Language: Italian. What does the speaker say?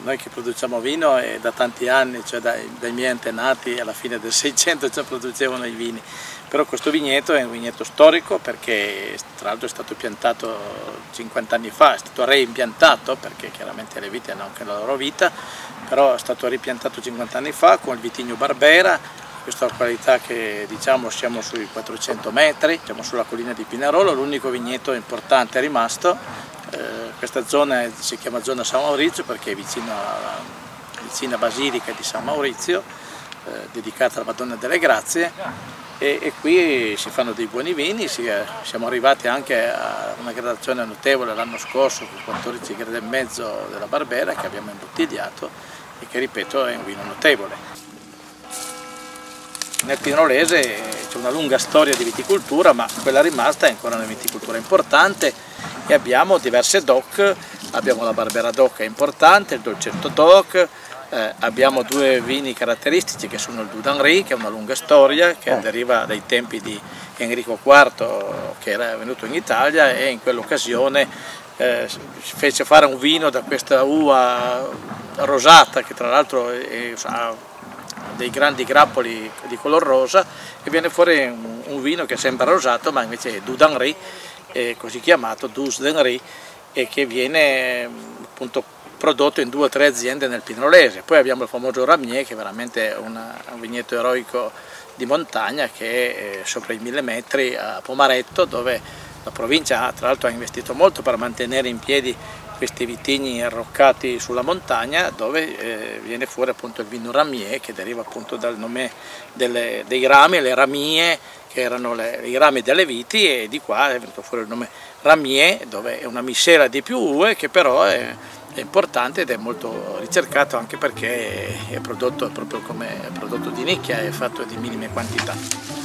noi che produciamo vino è da tanti anni, cioè dai miei antenati alla fine del 600 già producevano i vini, però questo vigneto è un vigneto storico perché tra l'altro è stato piantato 50 anni fa, è stato reimpiantato perché chiaramente le vite hanno anche la loro vita, però è stato ripiantato 50 anni fa con il vitigno Barbera, questa qualità che diciamo siamo sui 400 metri, siamo sulla collina di Pinerolo, l'unico vigneto importante è rimasto. Questa zona si chiama zona San Maurizio perché è vicina a Basilica di San Maurizio, dedicata alla Madonna delle Grazie, e qui si fanno dei buoni vini, siamo arrivati anche a una gradazione notevole l'anno scorso con 14 gradi e mezzo della Barbera che abbiamo imbottigliato e che ripeto è un vino notevole. Nel Pinerolese c'è una lunga storia di viticoltura, ma quella rimasta è ancora una viticoltura importante e abbiamo diverse DOC, abbiamo la Barbera DOC che è importante, il Dolcetto DOC, abbiamo due vini caratteristici che sono il Dudanry, che è una lunga storia, che deriva dai tempi di Enrico IV che era venuto in Italia e in quell'occasione fece fare un vino da questa uva rosata che tra l'altro ha dei grandi grappoli di color rosa e viene fuori un vino che sembra rosato ma invece è Dudanry, così chiamato Dudanry, e che viene appunto prodotto in 2 o 3 aziende nel Pinerolese. Poi abbiamo il famoso Ramier che è veramente un vigneto eroico di montagna che è sopra i 1000 metri a Pomaretto, dove la provincia tra l'altro ha investito molto per mantenere in piedi questi vitigni arroccati sulla montagna, dove viene fuori appunto il vino Ramier che deriva appunto dal nome dei rami, le ramie che erano i rami delle viti, e di qua è venuto fuori il nome Ramier, dove è una miscela di più uve che però è importante ed è molto ricercato anche perché è prodotto proprio come prodotto di nicchia, è fatto di minime quantità.